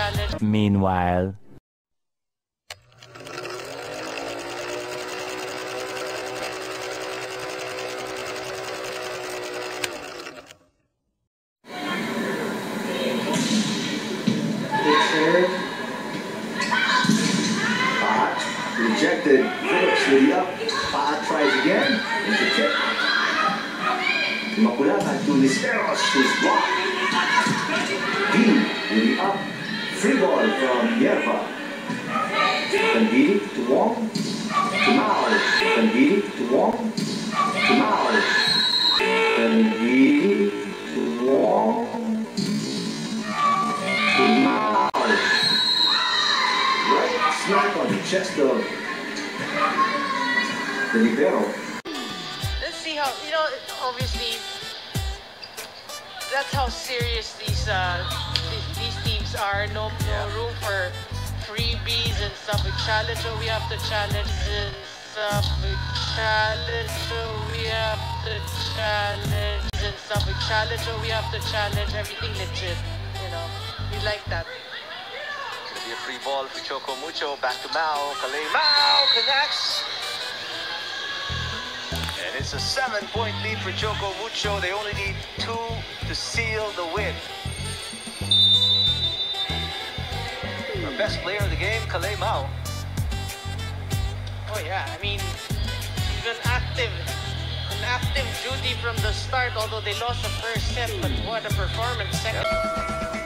challenge. Meanwhile. Rejected. Phillips with the up. Paat tries again. It's a tip. Makulatan to Listeros, who's blocked. Dean with the up. Free ball from Yerba. Pandidi to Wong. To Mao. Pandidi to Wong. To Mao. Pandidi to Wong. To Mao. Right smack on the chest of the libero. Let's see how, obviously, that's how serious these teams are. No room for freebies and stuff. We challenge what we have to challenge and stuff. We challenge what we have to challenge and stuff. We challenge what we have to challenge. Everything legit, We like that. Be a free ball for Choco Mucho. Back to Mao. Kalei Mao connects. And it's a 7-point lead for Choco Mucho. They only need 2 to seal the win. Our best player of the game, Kalei Mao. Oh yeah, he's been active duty from the start, although they lost the first set, but what a performance. Second. Yep.